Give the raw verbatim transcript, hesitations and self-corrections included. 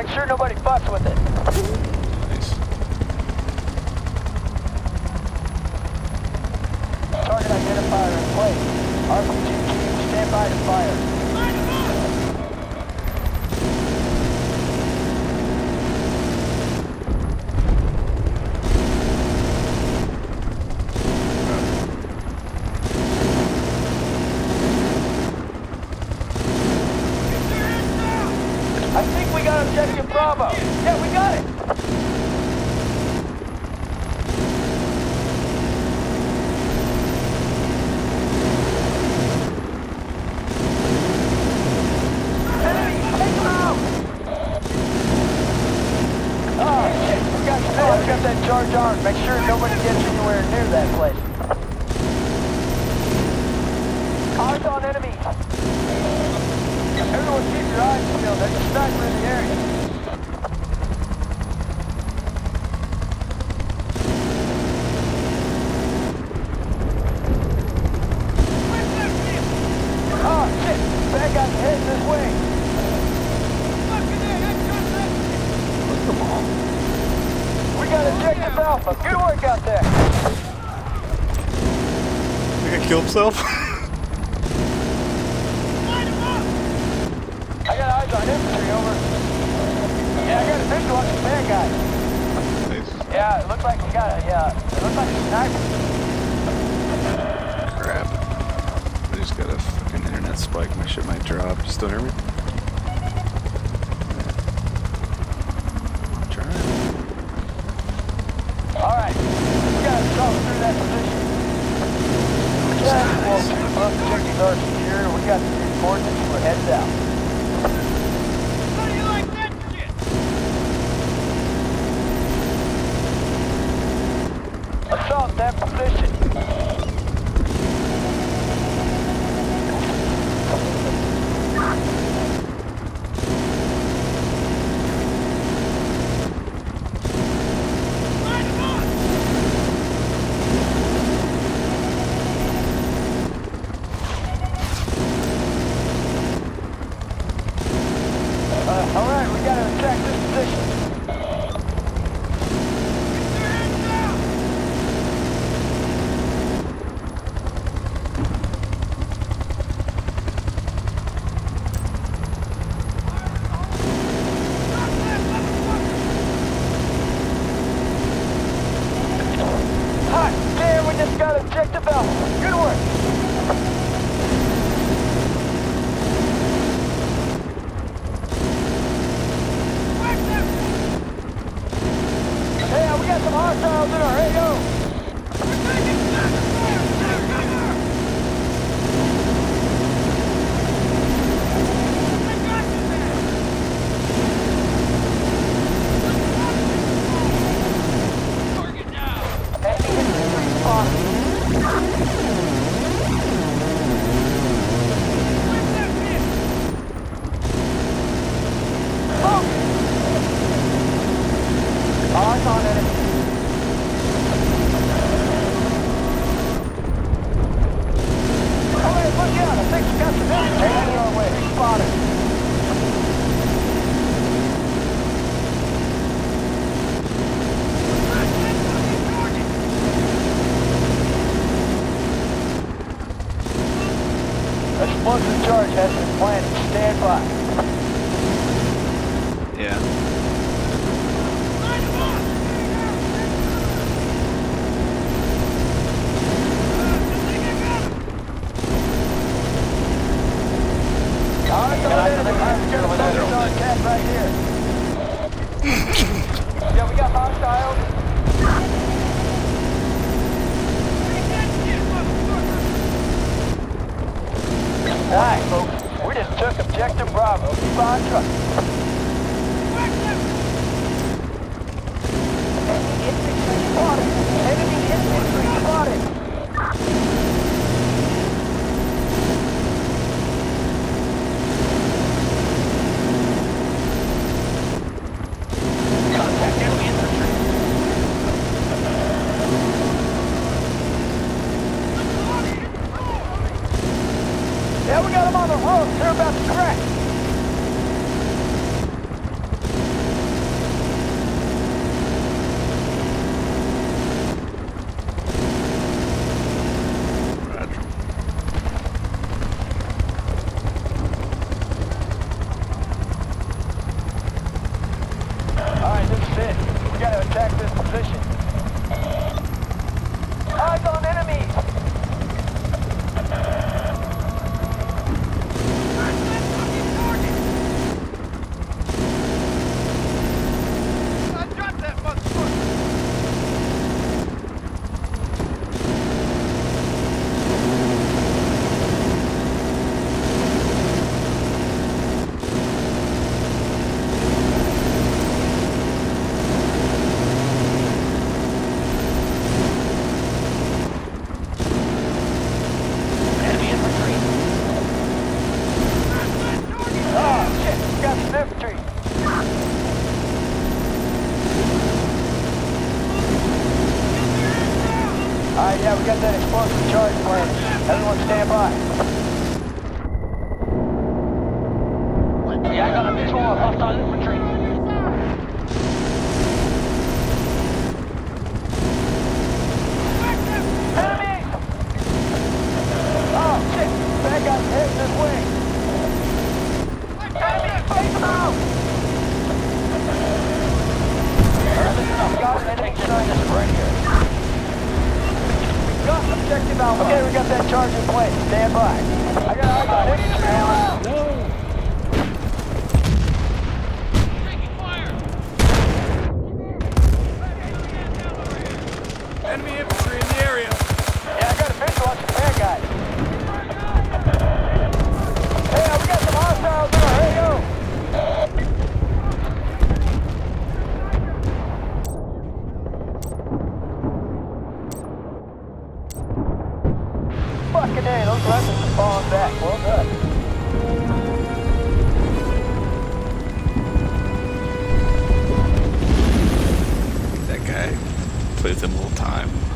sure nobody fucks with it. Nice. Target identifier in place. R P G team, stand by to fire. I think we got objective Bravo. Yeah, we got it. Enemy, take them out. Oh, shit, we got to know. I've got that charge armed. Make sure nobody gets anywhere near that place. Eyes on enemies. Everyone keep your eyes peeled. There's a sniper in the area. Oh, shit! Bad guy's heading this way. Look them all. We got objective Alpha. Good work out there. He gonna kill himself? I got eyes on infantry, over. Yeah, I got a visual on this bad guy. Nice. Yeah, it looks like we got a, yeah, it looks like a sniper. Crap. I just got a fucking internet spike. My shit might drop. You still hear me? I'm trying. Alright, we gotta talk through that position. Yeah, well, both objectives are secure, and we got the coordinates, we're headed out. How do you like that shit? Assault that position. Light 'em up! Uh, alright, we gotta attack this position. Get your hands down! Drop that motherfucker! Hot damn, we just got objective Alpha. Good work. Whack them! Hey, we got some hostiles in our A O. We're taking sniper fire! Take cover! I got you there! Target now! Enemy infantry spotted. Whack that shit! Oh! Eyes on enemy. Alright, look out. I think we got some enemy heading our way. Spotted. Whack that fucking target! Explosive charge has been planted. Stand by. Yeah. Light 'em up! That's it. We gotta attack this position. Eyes on enemies! Drop that motherfucker! Enemy infantry! Oh, shit! We got some infantry! Alright, yeah, we got that explosive charge planted. Everyone stand by. Yeah, I got a visual of hostile infantry. Enemy! Oh, shit! That guy's heading this way. Enemy! Face them out! Alright, listen up. Got an enemy scientist right here. Got objective Alpha. Okay, we got that charge in place. Stand by. I got eyes on it. Taking fire! Enemy infantry in the area. Yeah, I got a visual on some bad guys. Hey, we got some hostiles in our A O. Fucking A, those weapons are falling back. Well done. That guy plays him a little time.